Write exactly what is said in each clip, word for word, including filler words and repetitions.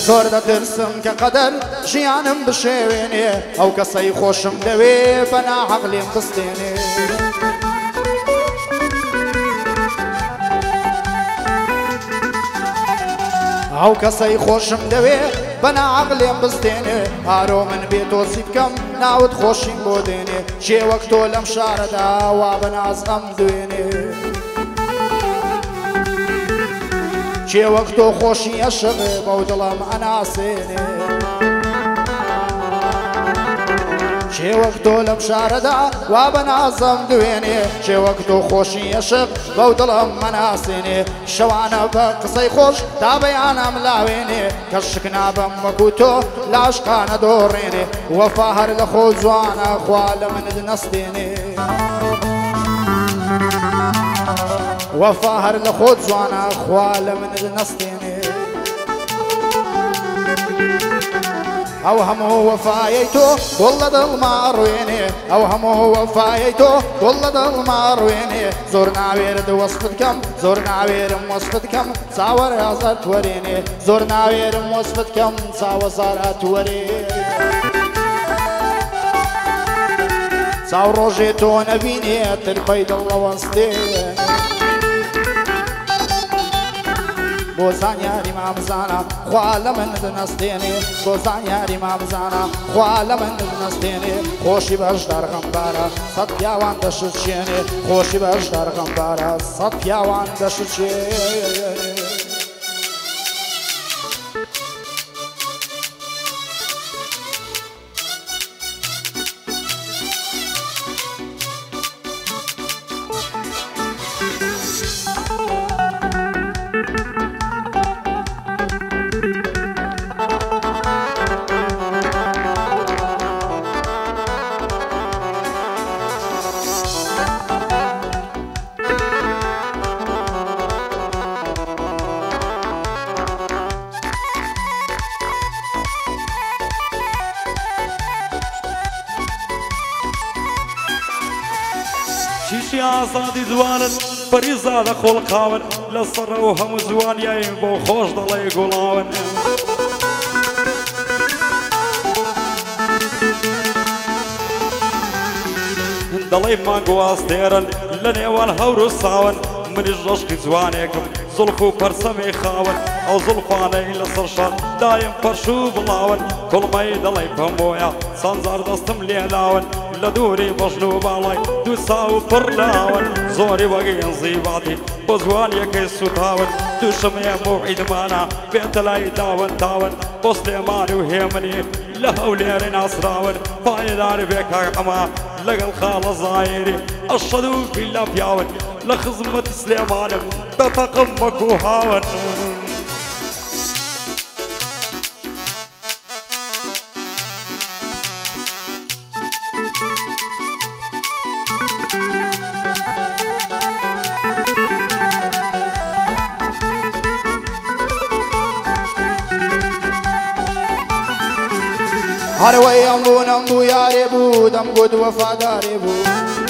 زۆر دەترسم کە قەدەر ژیانم بشێوێنێ ئەو کەسەی خۆشم دەوێ بە ناحەق لێم بستێنێ ئەو کەسەی خۆشم دەوێ بە ناحەق لێم بستێنێ ئارۆ من بێ تۆچی بکەم ناوت خۆشیم بۆ دێنێ چێ وەک تۆ لەم شارەدا وا بە ناز ئەم دوێنێ چێ وەک تۆ خۆشی ئەشەقێ بەو دڵم ئەناسێنێ چێ وەک تۆ لەم شارەدا وا بە نازەم دوێنێ چێ وەک تۆ خۆشی ئەشق بەو دڵم ئەناسێنێ شەوانە بە قسەی خۆش تا بەیانم لاوێنێ کە شک نابم وەکو تۆ لە عشقانە دۆڕێنێ وەفا هەر لە خۆ جوانە خوا لە منت نەستێنێ وەفا هەر لە خۆ جوانە خوا لە منت نەستێنێ ئەو هەموو وەفایەی تۆ گوڵ لە دڵما ڕوێنێ ئەو هەموو وەفایەی تۆ گوڵ لە دڵما ڕوێنێ زۆر ناوێرد وەسفت بکەم زۆر ناوێرم وەسفت بکەم چاوەڕ ئازاد وەرێنێ زۆر ناوێرم وەسفت بکەم چاوە زارات وەرێ چاو ڕۆژێ تۆ نەبینێ ترپەی دڵ ئەوەستێ بۆ زانیاری مامزانە خوا لە من دنەستێنێ بۆ زانیاری مامزانە خوا لە من دنەستێنێ خۆشی بەشدار غەمبارە سەد پیاوان دەشتێنێ خۆشی بەشدار غەمبارە سەد پیاوان دەشتێنێ شیشی ئازادی جوانت پەریزادە خۆڵقاون لەسەر و هەموو جوانیایی بۆ خۆش دەڵێ گوڵاون دەڵێ مانگواستێرن لە نێوان هەور و ساون منیش ڕەشقی جوانێکم زولف و پەرسەمی خاون ئەو زولفانەی لەسەر شان دایم پەرش و بڵاون کوڵمەی دەڵێ پەمۆیە چەندجار دەستم لێلاون لە دووری بەژن و باڵای دوو ساو پڕ لاون زۆری وەگەیان زیباتی بۆ جوانیەکەی سوتاون دووشەمەیە موعیدمانە بێتە لای داون تاون بۆ سلێمان و هێمنی لە هەولێرە ناسراون پایدار بێکا ئەمە لەگەڵ خاڵە زایری ئەشەد و بیلە پیاون لە خزمەت سلێمانم بەتەقم وەکو هاون هەروەی ئەم بوو نەم بوو یارێ بوو دەم گوت وەفادارێ بوو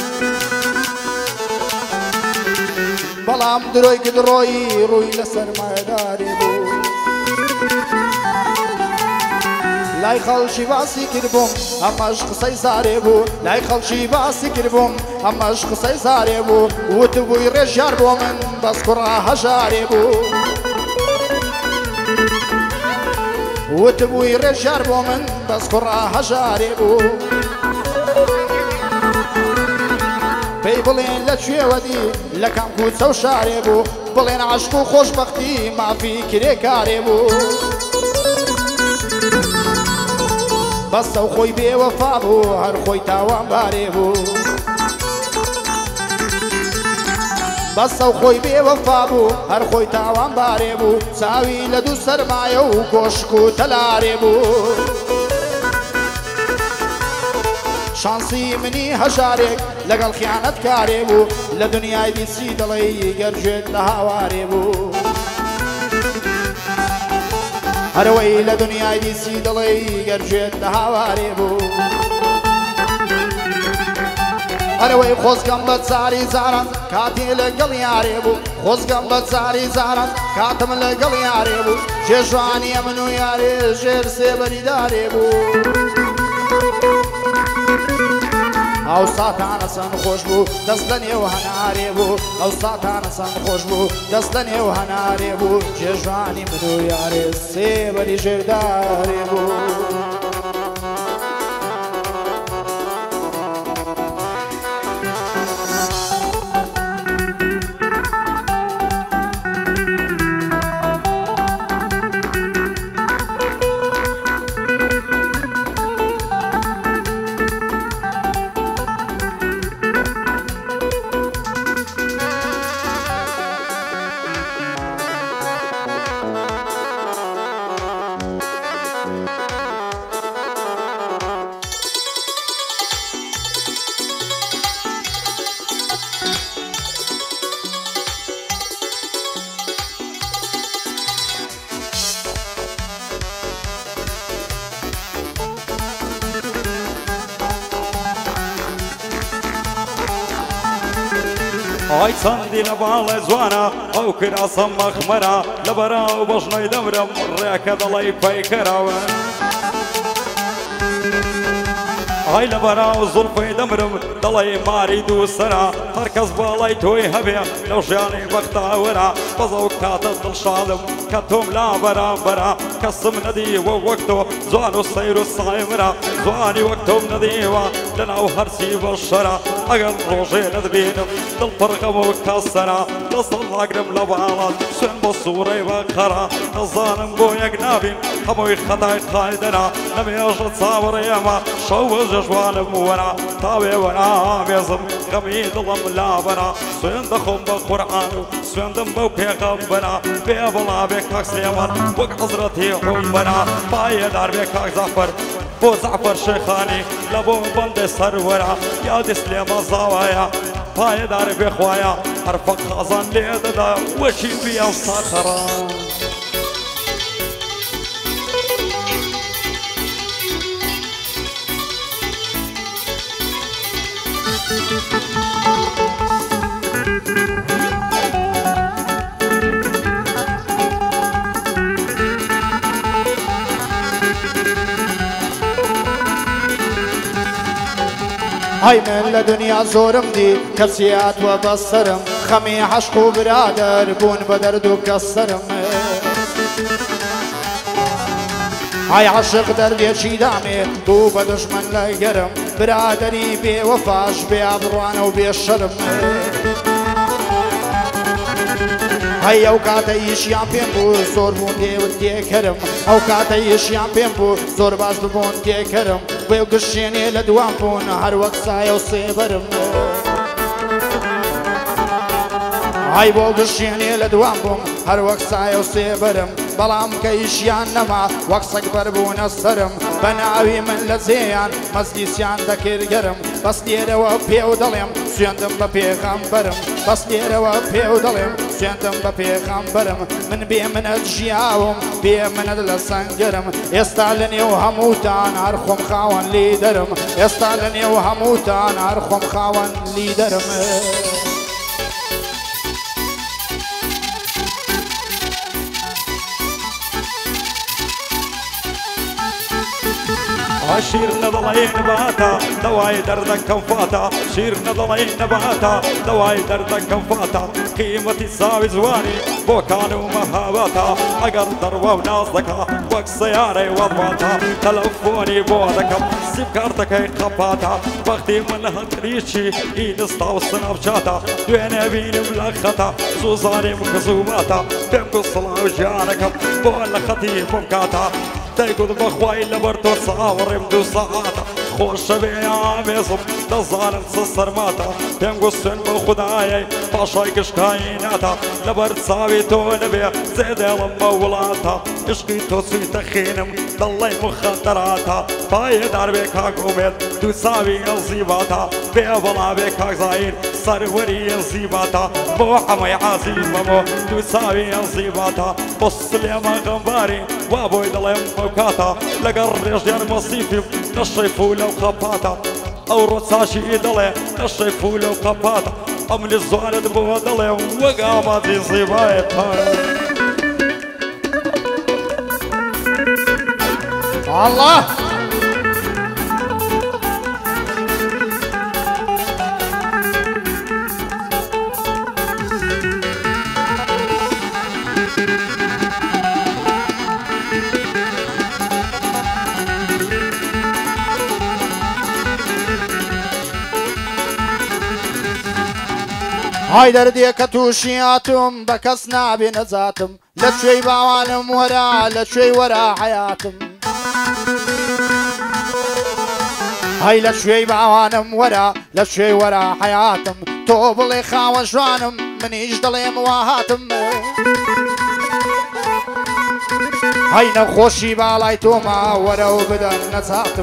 بەڵام درۆی کرد ڕۆیی ڕووی لە سەرمایەدارێ بوو لای خەڵکی باسی کردبووم ئەمەش قسەی زارێ بوو لای خەڵکی باسی کردبووم ئەمەش قسەی زارێ بوو وتبووی ڕێژیار بۆ من بەس کوڕا هەژارێ بوو وتبووی ڕێژیار بۆ من بەس کوڕا هەژارێ بوو پێی بڵێن لە کوێوەدی لە کام کوچە و شارێ بوو بڵێن عەشق و خۆشبەختی مافی کرێکارێ بوو بەستە و خۆی بێوەفا بوو هەر خۆی تاوانبارێ بوو بەستە و خۆی بێوەفا بوو هەر خۆی تاوانبارێ بوو چاوی لە دوو سەرمایە و کۆشک و تەلارێ بوو شانسی منی هەژارێک لەگەڵ خیانەت کارێ بوو لە دنیای دیچی دڵی گەرژێت لە هاوارێ بوو هەرەوەی لە دنیای دیچی دڵی گەرژێت لە هاوارێ بوو هەرەوەی خۆزگەم بە جاری جاران کاتی لەگەڵ یارێ بوو خۆزگەم بە جاری جاران کاتم لەگەڵ یارێ بوو جێژوانی من و یارێ ژێر سێبەری دارێ بوو ئەو ساتانە سەن خۆش بوو دەست لە نێو هەنارێ بوو ئەو ساتانە سەن خۆش بوو دەست لە نێو هەنارێ بوو جێژوانی من و یارێ سێبەری ژێردارێ بوو ئای چەندی لە باڵێ جوانە ئەو کراسە مەخمەرە لە بەراو بەژنۆی دەمرم ڕێکە دەڵی پەیکەراوە ئای لە بەراو زوڵفەی دەمرم دەڵی ماری دووسەرە هەرکەس باڵای تۆی هەبێ لەو ژیانی بەختاوەرە بەزە و کاتە دڵشادم کە تۆم لا بەرامبەرە کەسم نەدیوە وەک تۆ جوان و سەیر و سایمرە جوانی وەک تۆم نەدیوە لەناو هەرچی بەشەرە ئەگەر ڕۆژێ نەدبینم دڵ پڕ غەم و کەسەرە دەستم لاگرم لە باڵات سوێن بۆ سوورەی بەقەرە نەزانم بۆ یەک نابین هەمووی خەتای قایدەرە نەمێژە چاوەڕێ ئەمە شەو جەژوانم وەرە تاوێ وەرا بێزم غەمی دڵم لابەرە سوێن دەخۆم بە قورئان و سوێندم بەو پێغەمبەرە بێ بەڵا بێ کاک سلێمان وەک حەزرەتی عومەرە پایەدار بێ کاک زەفەر بۆ زەعفەر شێخانی لە بۆ بەندێ سەروەرە یادی سلێمان زاوایە پایەدار بێ خوایە هەرفە قازان لێ دەدا وەشی بیان ساخەڕە ئای من لە دنیا زۆرم دی کەسی هاتووە بەسەرم خەمی عەشق و برادەر بوون بە دەرد و کەسەرم ئای عاشق دەردێکی دامێ بوو بە دژمن لە گەرم برادەری بێوەفاش بێ ئابڕوانە و بێ شەرم هەی ئەو کاتە ئیشیان پێم بوو زۆر بوون دێوت تێکەرم ئەو کاتە ئیشیان پێم بوو زۆر باش ببوون تێکەرم بێ گشتێنێ لە دوام بوون هەر وەک سایە و سێبەرم ئای بۆ گشتێنێ لە دوام بووم هەر وەک سایە و سێبەرم بەڵام کە ئیشیان نەما وەک سەگ بەربوونە سەرم بە ناوی من لە جێیان مەزلیسیان دەکردگەرم بەس لێرەوە پێ و دەڵێم سوێندم بە پێغەمبەرم بەس لێرەوە پێ و دەڵێم سوێندم بە پێغەمبەرم من بێ منەت ژیاوم بێ منەت لە سەنگەرم ئێستا لە نێو هەمووتان هەر خۆم خاوەن لیدەرم ئێستا لە نێو هەمووتان هەر خۆم خاوەن لیدەرم شیر نەدەڵێ نەباتە دەوای دەردەکەم فاتە شیر نەدەڵێ نەباتە دەوای دەردەکەم فاتە قیمەتی ساوی جوانی بۆ کان و مەهابەتە ئەگەر دەڕوە و ناز دەکا وەک سەیارەی وەڵباتە تەلەفۆنی بۆ دەکەم سیم کارتەکەی قەپاتە وەختی من لە هەنگریچی ئینستا و سنەپچاتە دوێنێ بینم لە خەتە زووزانیم کە زووماتە پێم گوت سڵاو ژیانەکەم بۆ لە خەتی بۆم کاتە دەیگوت بەخوای لەبەر تۆ چاوەڕێم دوو سەعاتە خۆشە بێ ئامێزم دەزانم چ سەرماتە پێم گوت سوێن بۆ خودایەی پاشای گشتکایناتە لەبەر چاوی تۆ نەبێ جێدێڵم بە وڵاتە عشقی تۆ چوویتە خێنم دەڵێی مخەتەراتە پایەدار بێ کاک ئومێد دوو چاوی ئەزیباتە بێ بەڵا بێ کاک زاین سەروەری ئەزیباتە بۆ هەمەی عازیمەمۆ دوو چاوی ئەزیباتە بۆ سلێمان غەمباری وا بۆی دەڵێم بەوکاتە لەگەڕ ڕێژیان مەسیفیم نەشەی فولە و قەپاتە ئەو ڕۆچاشی دەڵێ نەشەی فولە و قەپاتە ئەملی زوانت بۆ دەڵێ وەک ئامادەی زیبایەتە الله هاي دردێکە تووشیاتم بە کەس نابێ نەجاتم لە کوێی باوانم وەرە لە کوێی وەرە حیاتم هاي لە کوێی باوانم وەرە لە کوێی وەرە حیاتم تۆ بڵێ خاوە ژوانم منیش دەڵێم وا هاتم هاي نەخۆشی باڵای تۆما وەرە و بدەن نەجاتم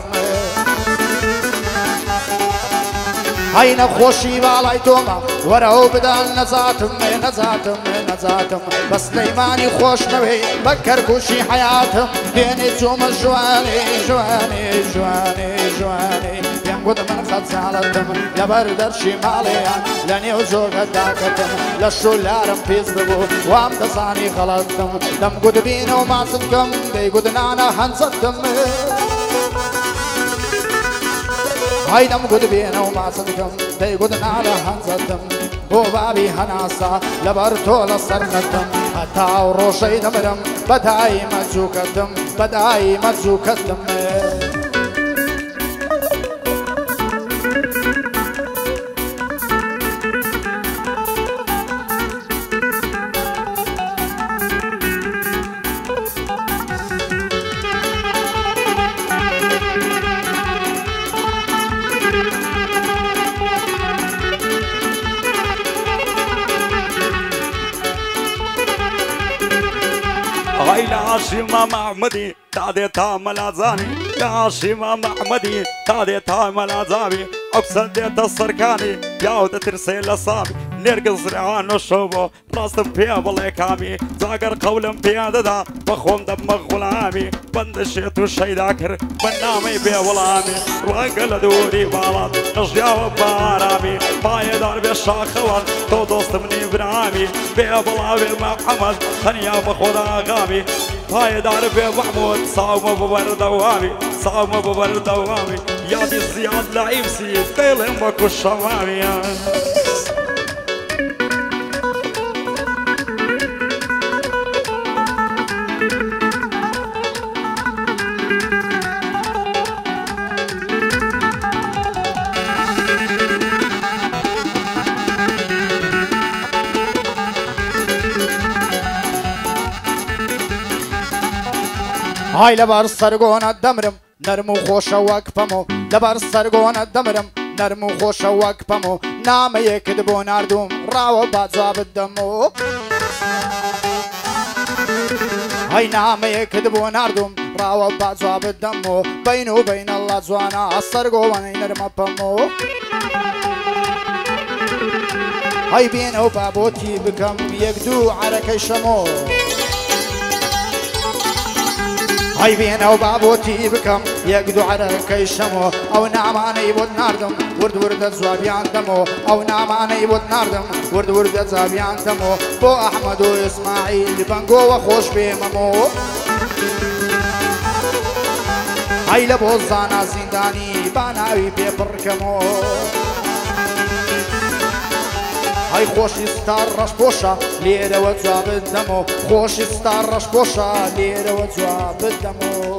هاي نەخۆشی باڵای تۆمە وەرە و بدەن نەجاتم نەجاتم نەجاتم بە سلەیمانی خۆشنەوەی بە کەرکووشی حیاتم دێنێ چۆمە ژوانێ ژوانێ ژوانێ ژوانێ پێم گوت من خەجاڵەتم لەبەر دەرشی ماڵێیان لە نێو جۆگەداکەتم لە شولارم پێز ببوو وام دەزانی غەڵەتم دەم گوت بینە و ماچم کەم دەیگوت نانە هەنجەتم هاي دم قد بينا وما صدقم داي قد نالا هنزتم بو بابي هناسا لبرتول السرنتم حتى وروشي دمرم بداي مجوكتم بداي مجوكتم هاي لعاشيما محمدي تادي تامل عزاني لعاشيما محمدي تادي تامل عزابي أقصد ديت السركاني ياود ترسيل الصابي نرقص رعان وشوبو راست بيا والله كامي زاقر قولم بيا ددا بخوم دم غلامي بند الشيط والشي ذاكر بنامي بيا والامي روانقل دوري بالات نجياو بارامي باي دار بالشاخوان تو دوست مني برامي بيا والله محمد هنيا بخودا غامي باي دار بيا محمود صاوم ببر دوامي صاوم ببر دوامي يا دي زياد لعيب سيد بيلم بكو الشوامي هاي لبر سرگۆنە دەمرم نەرم و خۆشە وەک پەمۆ لەبەر سەرگۆنە دەمرم نەرم و خۆشە وەک پەمۆ نامەیەکت بۆ ناردوم ڕاوە باجا بدەمۆ هاي نامەیەکت بۆ ناردوم ڕاوە باجا بدەمۆ بەین و بەینە الله جوانە سەرگۆوەنەی نەرمە پەمۆ هاي بێنە و بابۆتی بکەم یەک دوو عەرەکەی شەمۆ هاي بينا وبابوتي بكم يقدو على كي شمو او نعماني بود ناردم ورد ورد زوابيان دمو او نعماني بود ناردم ورد ورد زوابيان دمو بو احمد واسماعيل بنقو وخوش بيممو هاي لبوزانا زنداني باناوي بيبركمو هاي خوشي ستار رش بوشا ليرة وجواب الدمو خوشي ستار رش بوشا ليرة وجواب الدمو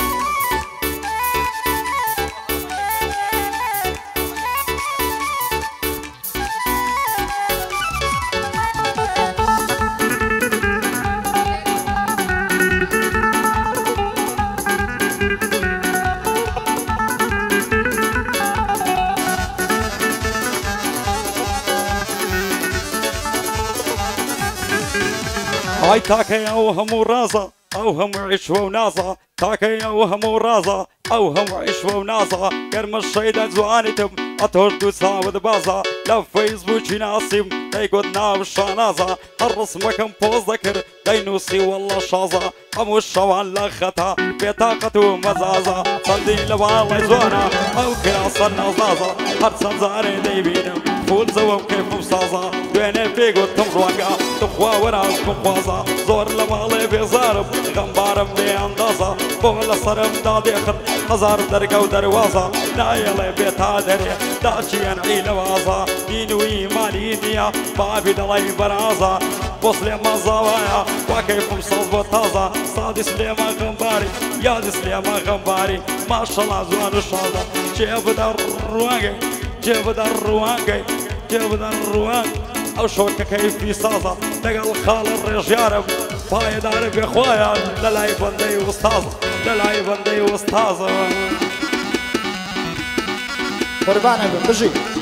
هاي تاكي او همو رازا او هم عشوة ونازا تاكي او همو رازا او هم عشوة ونازا كرم الشيدة زوانتم اتهردو ساود بازا لا فيسبوك ناسم دايقود ناو الشانازا الرسم كم بوز ذكر داينوسي والله شازا امو الشوان لختا بطاقته مزازا صندي لبالي زوانا او كراسا نازازا هر سنزاري دايبينم فول زوام كيف مصازا دويني بيقود تمروانقا بەخت خوا وەراز بخوازە زۆر لە ماڵێ بێزارم غەمبارم بێ ئەندازە بۆ لە سەرمدا دێخن هەزار دەرگە و دەروازە نایەڵێ بێ تا دەرێ داچیەن عیلەوازە دین و ئیمانی نییە بابی دەڵی بەرازە بۆ سلێمان زاوایە واکەیفم ساز بۆ تازە سادی سلێمان غەمباری یادی سلێمان غەمباری ماشەڵا جوان و شازە جێ بدە ڕوانگەی جێ بدە ڕوانگەی جێ بدە ڕوانگ ئەو شۆکە کەیفی سازە لەگەڵ خاڵە ڕێژیارم پایەدارە بێخوایان لە لای بەندەی وستازە لە لای بەندەی وستازە قوربانە بم بژی